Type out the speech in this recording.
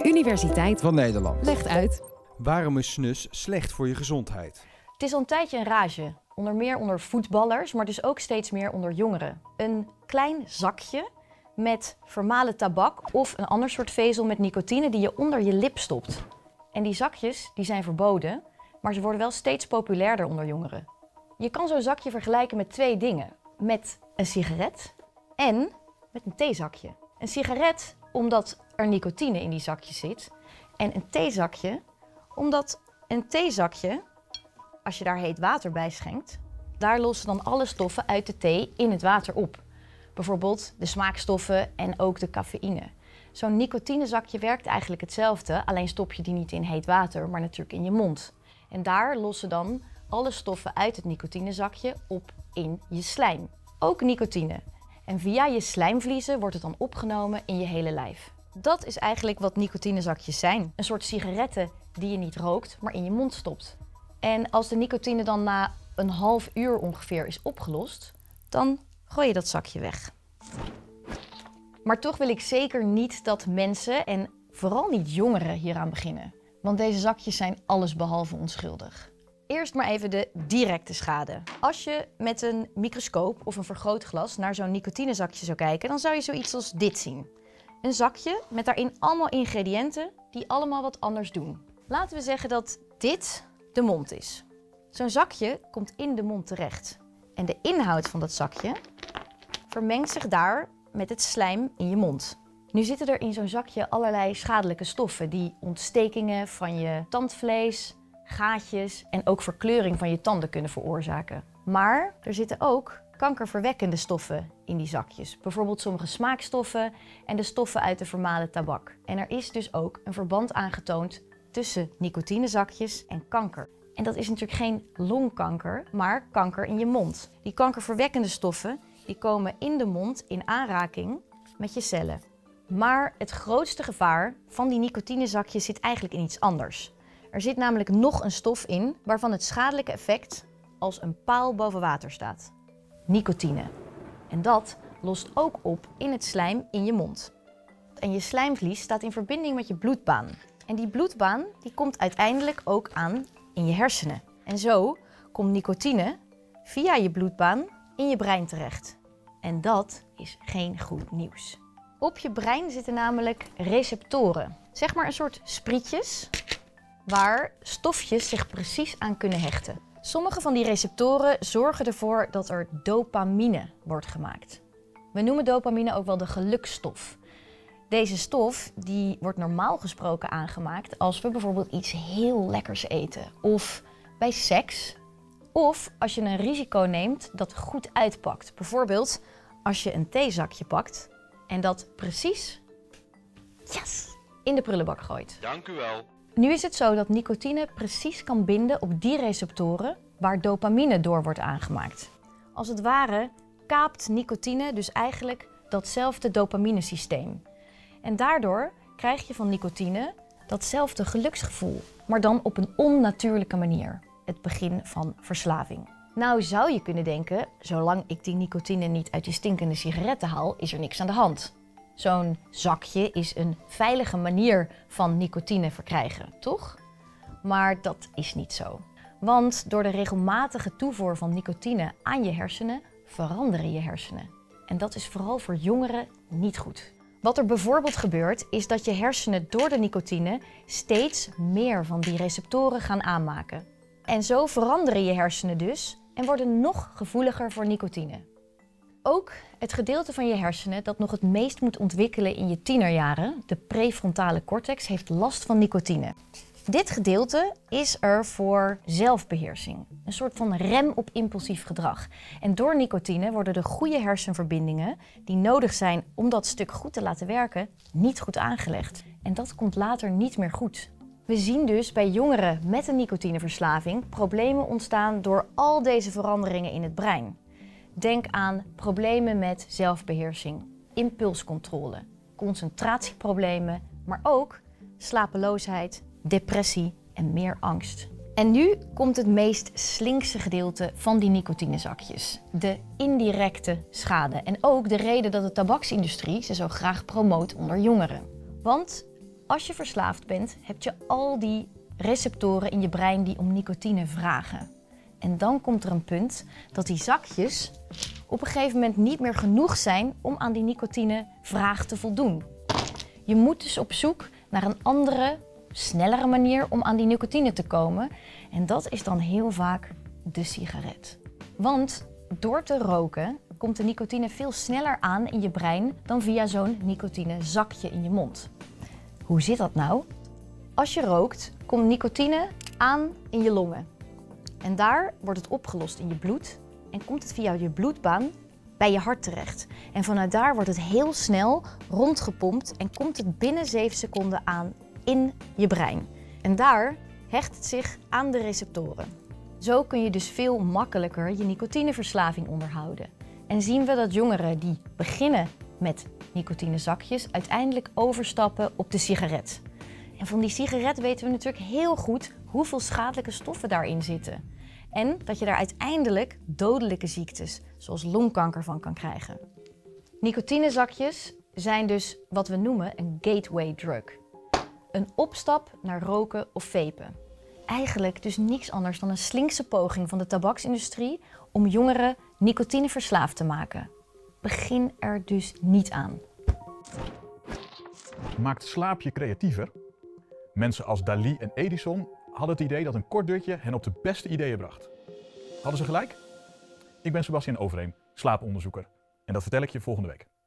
Universiteit van Nederland. legt uit. Waarom is snus slecht voor je gezondheid? Het is al een tijdje een rage, onder meer onder voetballers, maar dus ook steeds meer onder jongeren. Een klein zakje met vermalen tabak of een ander soort vezel met nicotine die je onder je lip stopt. En die zakjes die zijn verboden, maar ze worden wel steeds populairder onder jongeren. Je kan zo'n zakje vergelijken met twee dingen. Met een sigaret en met een theezakje. Een sigaret omdat er nicotine in die zakjes zit. En een theezakje omdat een theezakje, als je daar heet water bij schenkt, daar lossen dan alle stoffen uit de thee in het water op. Bijvoorbeeld de smaakstoffen en ook de cafeïne. Zo'n nicotinezakje werkt eigenlijk hetzelfde, alleen stop je die niet in heet water, maar natuurlijk in je mond. En daar lossen dan alle stoffen uit het nicotinezakje op in je slijm. Ook nicotine. En via je slijmvliezen wordt het dan opgenomen in je hele lijf. Dat is eigenlijk wat nicotinezakjes zijn. Een soort sigaretten die je niet rookt, maar in je mond stopt. En als de nicotine dan na een half uur ongeveer is opgelost, dan gooi je dat zakje weg. Maar toch wil ik zeker niet dat mensen, en vooral niet jongeren, hieraan beginnen. Want deze zakjes zijn allesbehalve onschuldig. Eerst maar even de directe schade. Als je met een microscoop of een vergrootglas naar zo'n nicotinezakje zou kijken, dan zou je zoiets als dit zien. Een zakje met daarin allemaal ingrediënten die allemaal wat anders doen. Laten we zeggen dat dit de mond is. Zo'n zakje komt in de mond terecht. En de inhoud van dat zakje vermengt zich daar met het slijm in je mond. Nu zitten er in zo'n zakje allerlei schadelijke stoffen die ontstekingen van je tandvlees, gaatjes en ook verkleuring van je tanden kunnen veroorzaken. Maar er zitten ook kankerverwekkende stoffen in die zakjes. Bijvoorbeeld sommige smaakstoffen en de stoffen uit de vermalen tabak. En er is dus ook een verband aangetoond tussen nicotinezakjes en kanker. En dat is natuurlijk geen longkanker, maar kanker in je mond. Die kankerverwekkende stoffen die komen in de mond in aanraking met je cellen. Maar het grootste gevaar van die nicotinezakjes zit eigenlijk in iets anders. Er zit namelijk nog een stof in waarvan het schadelijke effect als een paal boven water staat. Nicotine. En dat lost ook op in het slijm in je mond. En je slijmvlies staat in verbinding met je bloedbaan. En die bloedbaan die komt uiteindelijk ook aan in je hersenen. En zo komt nicotine via je bloedbaan in je brein terecht. En dat is geen goed nieuws. Op je brein zitten namelijk receptoren. Zeg maar een soort sprietjes waar stofjes zich precies aan kunnen hechten. Sommige van die receptoren zorgen ervoor dat er dopamine wordt gemaakt. We noemen dopamine ook wel de geluksstof. Deze stof die wordt normaal gesproken aangemaakt als we bijvoorbeeld iets heel lekkers eten. Of bij seks. Of als je een risico neemt dat goed uitpakt. Bijvoorbeeld als je een theezakje pakt en dat precies in de prullenbak gooit. Dank u wel. Nu is het zo dat nicotine precies kan binden op die receptoren waar dopamine door wordt aangemaakt. Als het ware kaapt nicotine dus eigenlijk datzelfde dopaminesysteem. En daardoor krijg je van nicotine datzelfde geluksgevoel, maar dan op een onnatuurlijke manier. Het begin van verslaving. Nou zou je kunnen denken, zolang ik die nicotine niet uit die stinkende sigaretten haal, is er niks aan de hand. Zo'n zakje is een veilige manier van nicotine verkrijgen, toch? Maar dat is niet zo. Want door de regelmatige toevoer van nicotine aan je hersenen veranderen je hersenen. En dat is vooral voor jongeren niet goed. Wat er bijvoorbeeld gebeurt, is dat je hersenen door de nicotine steeds meer van die receptoren gaan aanmaken. En zo veranderen je hersenen dus en worden nog gevoeliger voor nicotine. Ook het gedeelte van je hersenen dat nog het meest moet ontwikkelen in je tienerjaren, de prefrontale cortex, heeft last van nicotine. Dit gedeelte is er voor zelfbeheersing, een soort van rem op impulsief gedrag. En door nicotine worden de goede hersenverbindingen die nodig zijn om dat stuk goed te laten werken, niet goed aangelegd. En dat komt later niet meer goed. We zien dus bij jongeren met een nicotineverslaving problemen ontstaan door al deze veranderingen in het brein. Denk aan problemen met zelfbeheersing, impulscontrole, concentratieproblemen, maar ook slapeloosheid, depressie en meer angst. En nu komt het meest slinkse gedeelte van die nicotinezakjes. De indirecte schade. En ook de reden dat de tabaksindustrie ze zo graag promoot onder jongeren. Want Als je verslaafd bent, heb je al die receptoren in je brein die om nicotine vragen. En dan komt er een punt dat die zakjes op een gegeven moment niet meer genoeg zijn om aan die nicotinevraag te voldoen. Je moet dus op zoek naar een andere, snellere manier om aan die nicotine te komen. En dat is dan heel vaak de sigaret. Want door te roken komt de nicotine veel sneller aan in je brein dan via zo'n nicotinezakje in je mond. Hoe zit dat nou? Als je rookt, komt nicotine aan in je longen. En daar wordt het opgelost in je bloed en komt het via je bloedbaan bij je hart terecht. En vanuit daar wordt het heel snel rondgepompt en komt het binnen 7 seconden aan in je brein. En daar hecht het zich aan de receptoren. Zo kun je dus veel makkelijker je nicotineverslaving onderhouden. En zien we dat jongeren die beginnen met nicotinezakjes uiteindelijk overstappen op de sigaret. En van die sigaret weten we natuurlijk heel goed hoeveel schadelijke stoffen daarin zitten. En dat je daar uiteindelijk dodelijke ziektes, zoals longkanker, van kan krijgen. Nicotinezakjes zijn dus wat we noemen een gateway drug. Een opstap naar roken of vapen. Eigenlijk dus niks anders dan een slinkse poging van de tabaksindustrie om jongeren nicotineverslaafd te maken. Begin er dus niet aan. Maakt slaap je creatiever? Mensen als Dalí en Edison hadden het idee dat een kort dutje hen op de beste ideeën bracht. Hadden ze gelijk? Ik ben Sebastian Overheem, slaaponderzoeker. En dat vertel ik je volgende week.